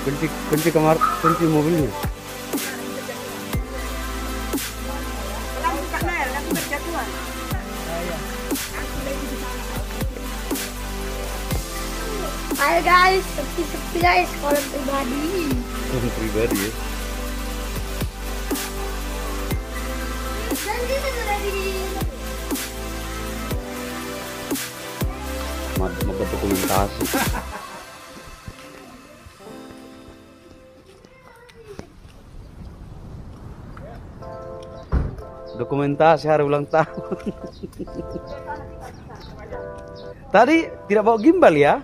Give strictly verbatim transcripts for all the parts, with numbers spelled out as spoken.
Kunci kunci kamar, kunci mobilnya. Ayo guys, sepi-sepi guys, kolam pribadi. Kolam pribadi ya. Dan kita sudah di Mau dokumentasi. Dokumentasi hari ulang tahun. Tadi tidak bawa gimbal ya?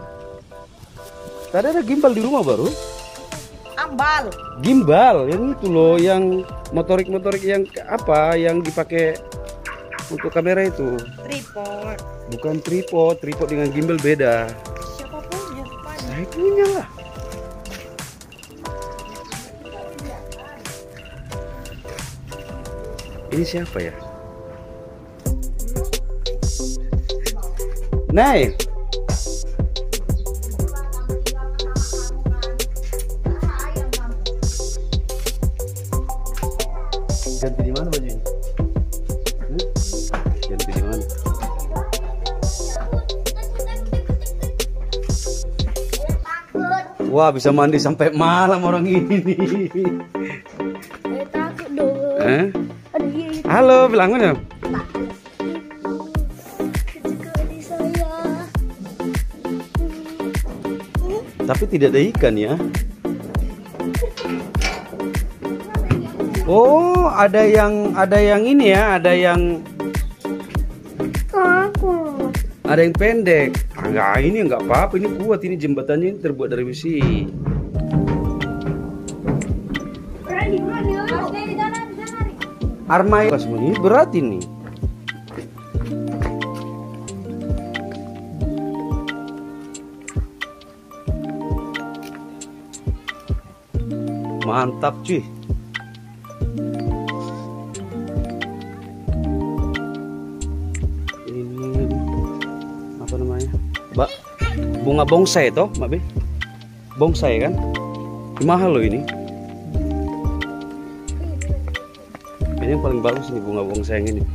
Tadi ada gimbal di rumah baru. ambal. Gimbal yang itu loh, yang motorik-motorik yang apa yang dipakai untuk kamera itu. Tripod. Bukan tripod, tripod dengan gimbal beda. Siapa punya? Saya punya lah. Ini siapa ya? Nay. Ganti di mana bajunya? Hmm? Ganti di mana? Wah, bisa mandi sampai malam orang ini. Eh, takut dong. Eh? Aduh, iya, iya. Halo, bilang mana? Sekali saya. Tapi tidak ada ikan ya. Oh, ada yang ada yang ini ya, ada yang Takut. ada yang pendek. Ah, enggak, ini enggak apa-apa, ini kuat, ini jembatannya ini terbuat dari besi. Armai ini berat ini. Mantap cuy. Ini apa namanya? Mbak, bunga bonsai toh, Mbak Be? Bonsai kan? Mahal loh ini. Ini yang paling bagus nih bunga bonsai yang ini.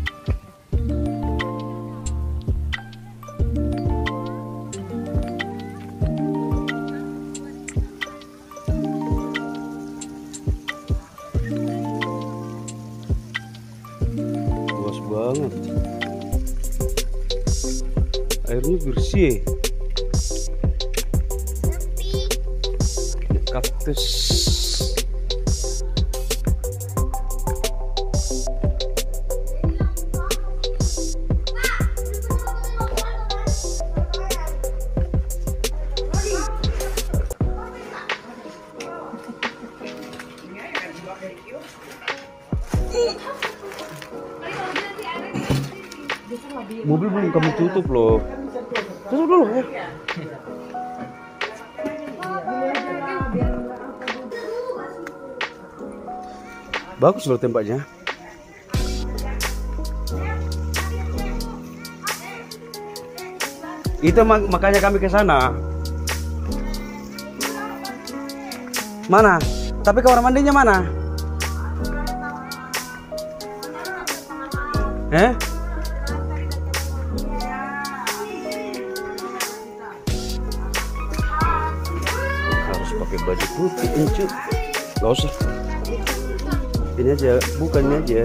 Luas banget. Airnya bersih. Kaktus. Mobil belum kamu tutup loh. Tutup dulu ya. Bagus loh tempatnya. Itu mak makanya kami ke sana. Mana? Tapi kamar mandinya mana? Eh? Harus pakai baju putih, encu. Gak usah. Ini aja, bukannya aja.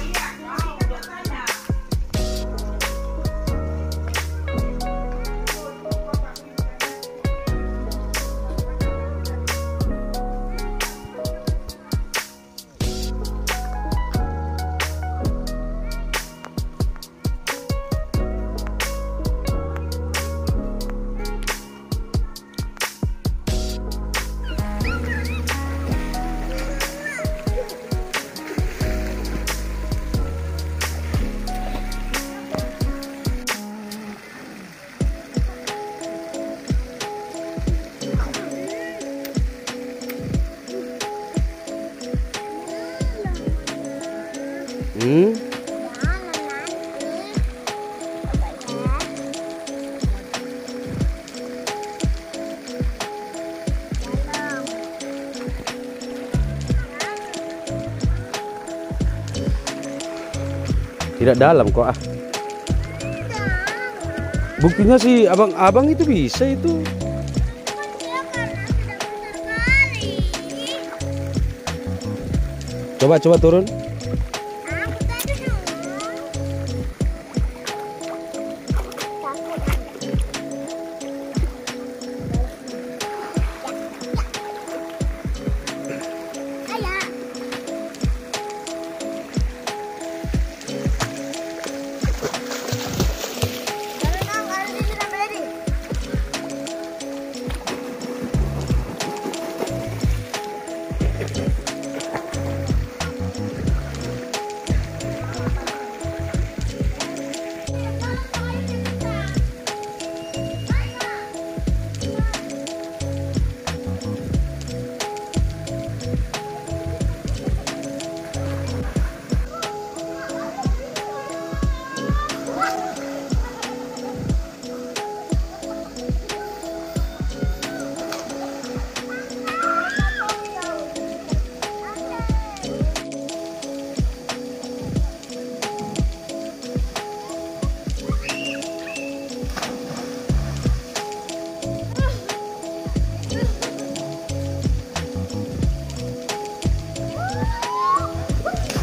Hmm? Tidak dalam kok ah. Buktinya sih abang-abang itu bisa itu. Coba coba turun.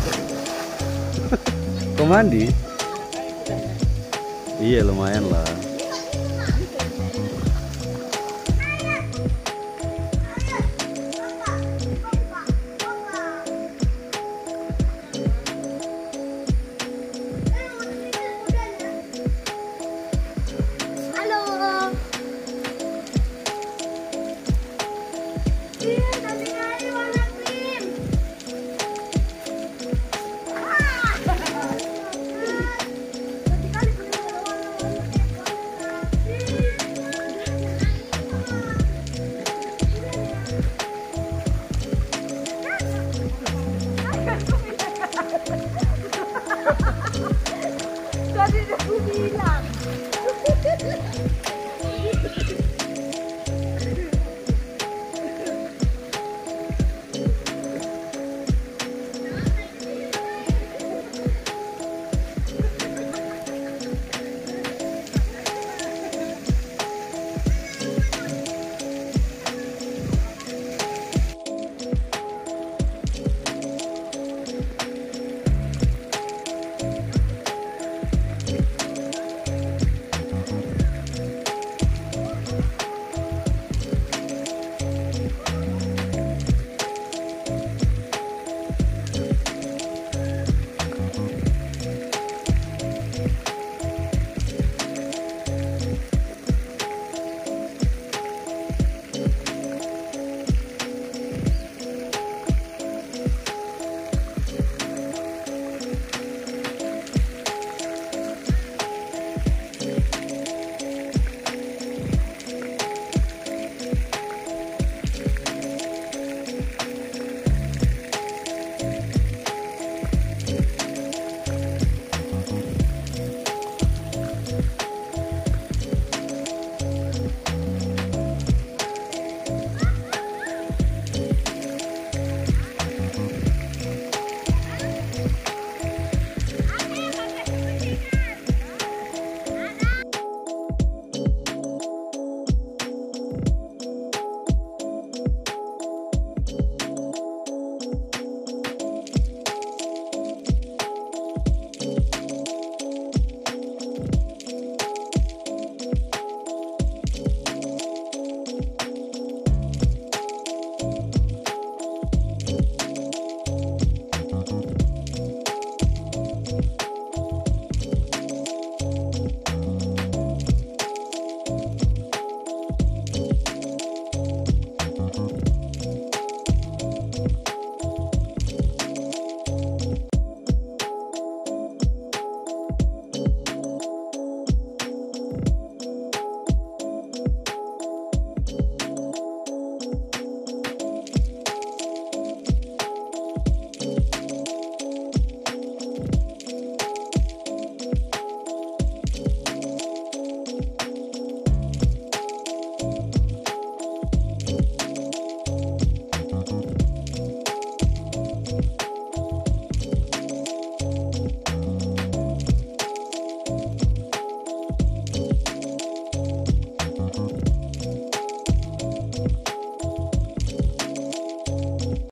Kau mandi? Iya lumayan lah.